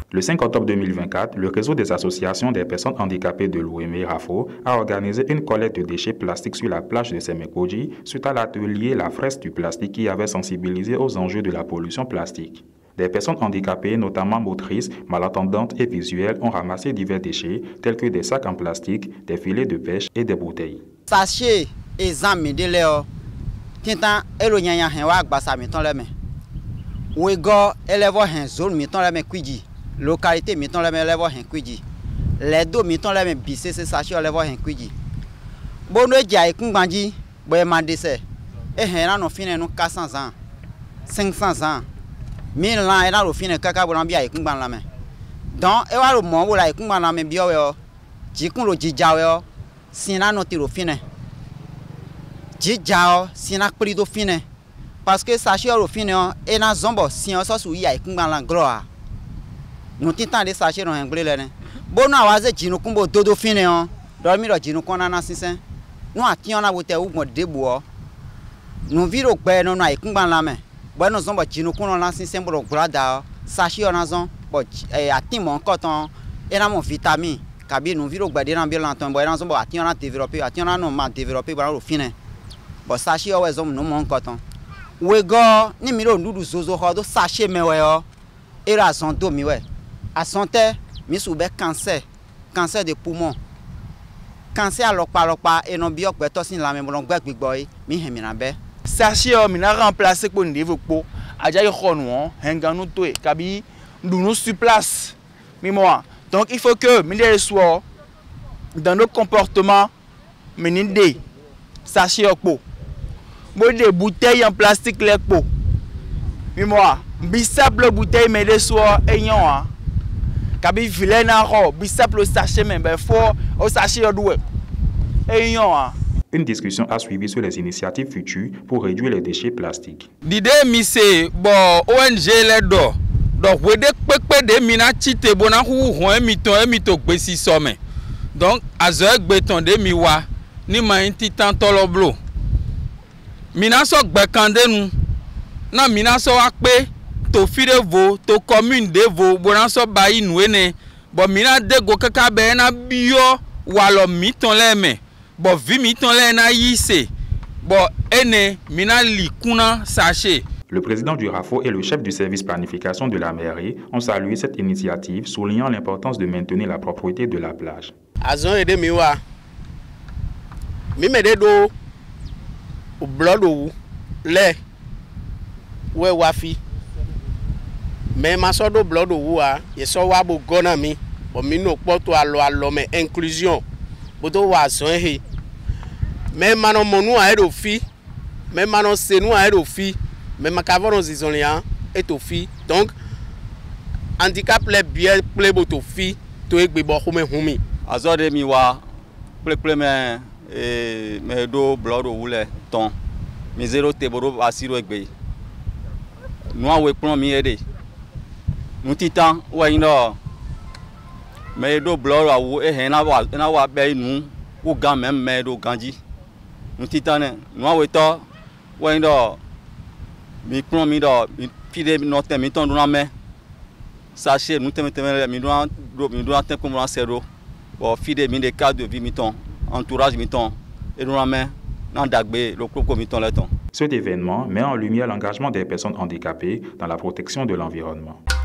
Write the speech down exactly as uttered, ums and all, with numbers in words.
Le cinq octobre deux mille vingt-quatre, le réseau des associations des personnes handicapées de Lomé Rafo a organisé une collecte de déchets plastiques sur la plage de Semekoji suite à l'atelier La Fresque du plastique qui avait sensibilisé aux enjeux de la pollution plastique. Des personnes handicapées, notamment motrices, malentendantes et visuelles, ont ramassé divers déchets tels que des sacs en plastique, des filets de pêche et des bouteilles. Sachez examen de l'eau, tintant eloignan hen wa gbasa mi ton leme. Ou ego elevo hen zone mi ton leme kwiji. Localité mi ton leme elevo hen kwiji. Les do mi ton leme bise se sachet elevo hen kwiji. Bono ja ikun gbanji, boy mandese. E hen na no fine no quatre cents ans. cinq cents ans. mille ans et là au fin kaka bo bia ikun gban la me. Donc e wa lo mo wo la ikun gban la me bio we o. Jikun lo jijawe o. Sina no ti ro fine. Jijao sina pri do fine. Parce que sachet au fine o e na zombo si o so su ya ikun gban la gloa. Nous t'entend des sachets dans un blé là. Bon nous avons dit nous combo dodo fine on. Dormi le dit nous qu'on a na sinsen. Nous attions na bote ou mo debout. Nous viro gbe no na ikumban la me. Bon nous sommes dit nous qu'on na sinsen bo grada. Sachet on a zon. Bon eh atim mon coton et na mon vitamine. Kabi nous viro gbe de na bien longtemps. Bon na zon bo attions na développer, attions na no ma développer ba lo fine. Bon sachet o zon nous mon coton. We go ni mi lo ndudu zozo ho do sachet me we o. Et la zon do mi we. À santé, mi soube cancer, cancer de poumon, cancer à l'okpa l'okpa et non biok beto sin la même long gbe gbigboy mi hemi na be. Sachet o mi na remplacer pour niveau po, aja yo khonu hengan nou to kabi nous sur place. Mi moi. Donc il faut que mi les soit dans nos comportements meninde sachet o po. Mo des bouteilles en plastique les po. Mi moi, bisable bouteille mais les soit ayant kabi vilain ro bisap le sachet même ben fort au sachet doué et une discussion a suivi sur les initiatives futures pour réduire les déchets plastiques. L'idée mise bon O N G les do donc we de pepe de mina chite bona hu ho emito emito gbesi some donc azo egbeton de miwa ni ma intitan toloblo mina so gbekande nu na mina so akpe to fide vo to commune de vo bonanso bayi nouene bo mina de go kaka be na bio walo miton leme bo vi miton le na yise bo ene mina likuna sachet. Le président du Rafo et le chef du service planification de la mairie ont salué cette initiative, soulignant l'importance de maintenir la propreté de la plage. Azon ede miwa mi mede do o blodo le we wafi mais ma so do blood wa ye so wa bo gona mi bo mi no poto alo alo me inclusion bo do wa so he mais mano monu a do fi mais mano senu a do fi mais ma cavons isolia et au fi donc handicap les bien ple bo to fi to egbe bo home humi azode mi wa ple ple me e me do blood o wule ton mi zero te bo do asiro egbe no we plan mi ede nous titan ouais non mais do bloro awu e hen na wa na wa be nu ou gan même mais do ganji nous titan nous aweto ouais non mi plan mi do mi pide no tem mi ton do na me sachet nous tem tem mi do mi do tem comme na zéro bon fide mi de cadre de vie mi ton entourage mi ton et do na me nan dagbe le coco mi ton le ton. Cet événement met en lumière l'engagement des personnes handicapées dans la protection de l'environnement.